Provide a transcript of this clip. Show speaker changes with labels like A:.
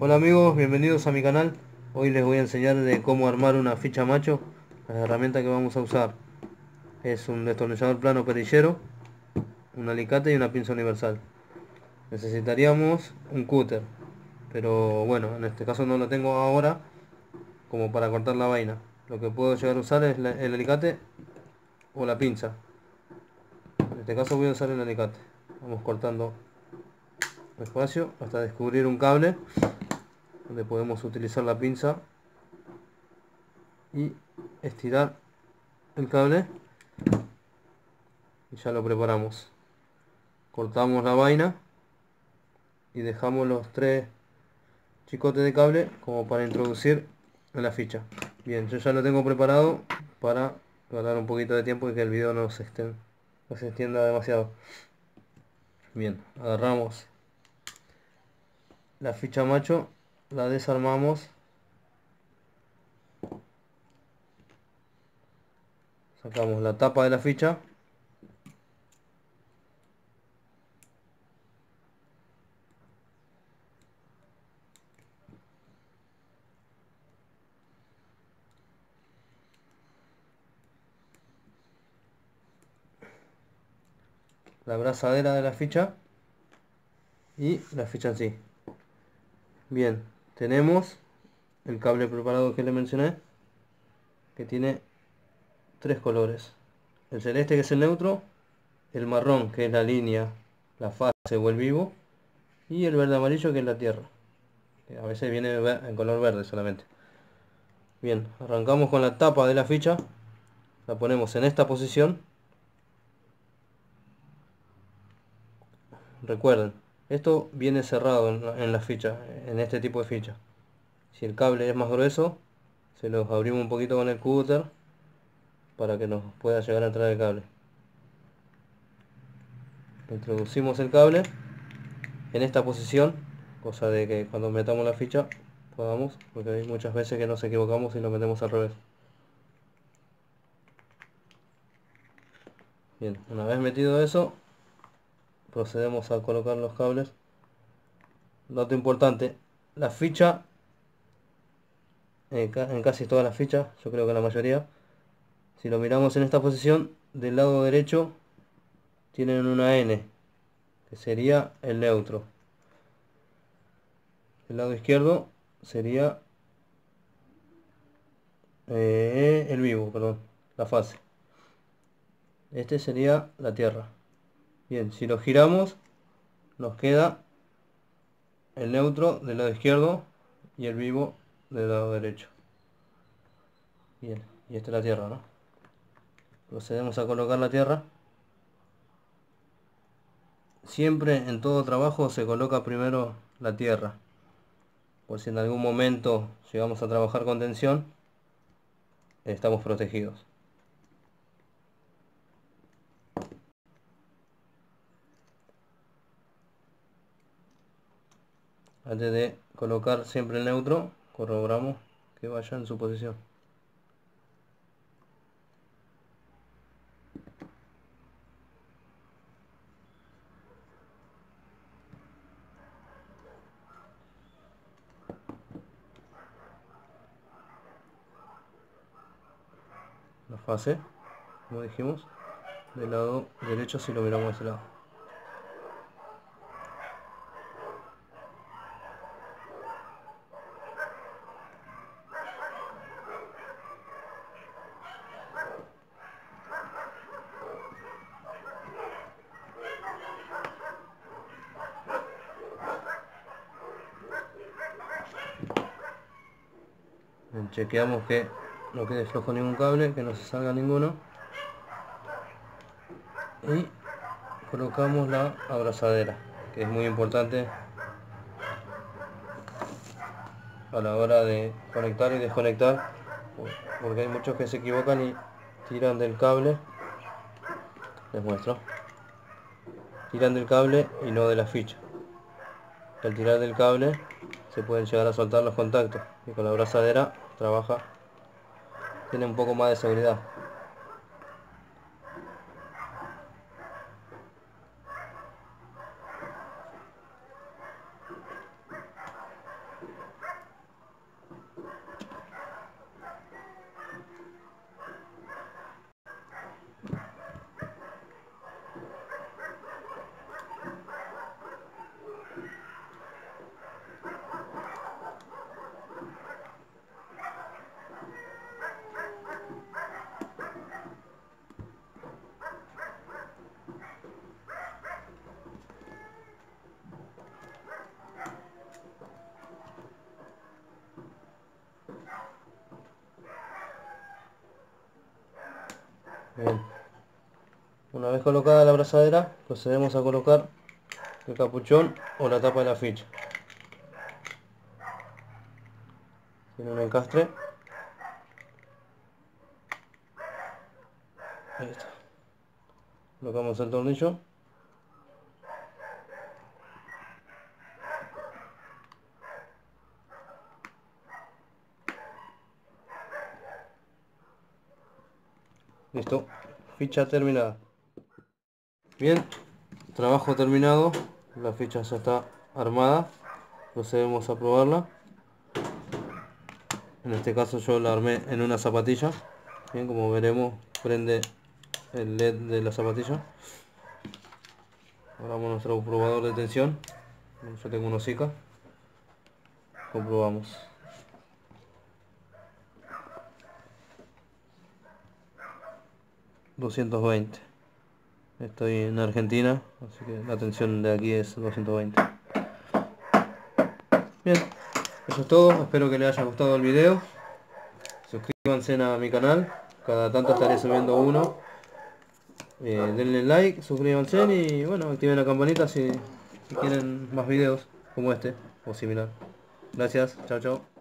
A: Hola amigos, bienvenidos a mi canal. Hoy les voy a enseñar de cómo armar una ficha macho. La herramienta que vamos a usar es un destornillador plano perillero, un alicate y una pinza universal. Necesitaríamos un cúter, pero bueno, en este caso no lo tengo ahora como para cortar la vaina. Lo que puedo llegar a usar es el alicate o la pinza. En este caso voy a usar el alicate. Vamos cortando despacio hasta descubrir un cable donde podemos utilizar la pinza y estirar el cable y ya lo preparamos. Cortamos la vaina y dejamos los tres chicotes de cable como para introducir en la ficha. Bien, yo ya lo tengo preparado para ganar un poquito de tiempo y que el video no se extienda demasiado. Bien, agarramos la ficha macho, la desarmamos, sacamos la tapa de la ficha, la abrazadera de la ficha y la ficha en sí. Bien, tenemos el cable preparado que le mencioné, que tiene tres colores: el celeste, que es el neutro; el marrón, que es la línea, la fase o el vivo; y el verde amarillo, que es la tierra, que a veces viene en color verde solamente. Bien, arrancamos con la tapa de la ficha, la ponemos en esta posición. Recuerden, esto viene cerrado en la ficha, en este tipo de ficha. Si el cable es más grueso, se los abrimos un poquito con el cúter para que nos pueda llegar a entrar el cable. Introducimos el cable en esta posición, cosa de que cuando metamos la ficha podamos, porque hay muchas veces que nos equivocamos y lo metemos al revés. Bien, una vez metido eso, procedemos a colocar los cables. Dato importante: la ficha, en casi todas las fichas, yo creo que en la mayoría, si lo miramos en esta posición, del lado derecho tienen una N, que sería el neutro. El lado izquierdo sería el vivo, perdón, la fase. Este sería la tierra. Bien, si lo giramos, nos queda el neutro del lado izquierdo y el vivo del lado derecho. Bien, y esta es la tierra, ¿no? Procedemos a colocar la tierra. Siempre en todo trabajo se coloca primero la tierra, por si en algún momento llegamos a trabajar con tensión, estamos protegidos. Antes de colocar siempre el neutro, corroboramos que vaya en su posición. La fase, como dijimos, del lado derecho si lo miramos de este lado. Chequeamos que no quede flojo ningún cable, que no se salga ninguno, y colocamos la abrazadera, que es muy importante a la hora de conectar y desconectar, porque hay muchos que se equivocan y tiran del cable. Les muestro: tiran del cable y no de la ficha. Al tirar del cable se pueden llegar a soltar los contactos, y con la abrazadera tiene un poco más de seguridad. Bien. Una vez colocada la abrazadera, procedemos a colocar el capuchón o la tapa de la ficha. Tiene un encastre. Ahí está. Colocamos el tornillo. Listo. Ficha terminada. Bien. Trabajo terminado. La ficha ya está armada. Procedemos a probarla. En este caso yo la armé en una zapatilla. Bien, como veremos, prende el LED de la zapatilla. Abramos nuestro probador de tensión. Yo tengo un hocica. Comprobamos. $220. Estoy en Argentina, así que la tensión de aquí es 220. Bien, eso es todo. Espero que les haya gustado el video. Suscríbanse a mi canal. Cada tanto estaré subiendo uno. Denle like, suscríbanse y bueno, activen la campanita si quieren más videos como este o similar. Gracias, chao chao.